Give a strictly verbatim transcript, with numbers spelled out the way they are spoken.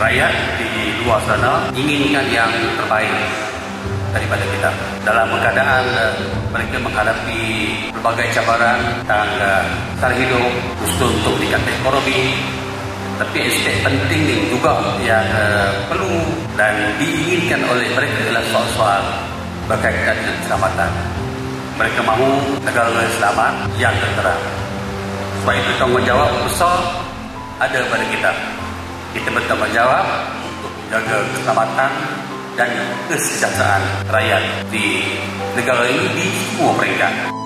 rakyat di luar sana inginkan yang terbaik daripada kita. Dalam keadaan uh, mereka menghadapi berbagai cabaran tentang uh, tarikh hidup, khusus untuk meningkatkan ekonomi, tapi aspek penting ni juga yang uh, perlu dan diinginkan oleh mereka adalah soal-soal berkaitan dengan keselamatan. Mereka mahu negara selamat yang terang. Sebab itu tanggungjawab besar ada pada kita. Kita bertanggungjawab untuk menjaga keselamatan dan kesejahteraan rakyat di negara ini di semua peringkat.